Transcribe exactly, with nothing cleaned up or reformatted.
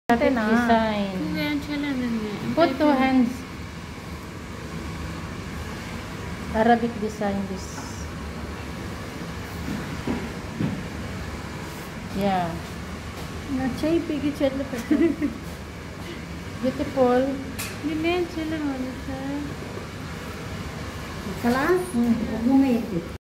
Design. Put two hands. Arabic design this. Yeah. Beautiful. خلاص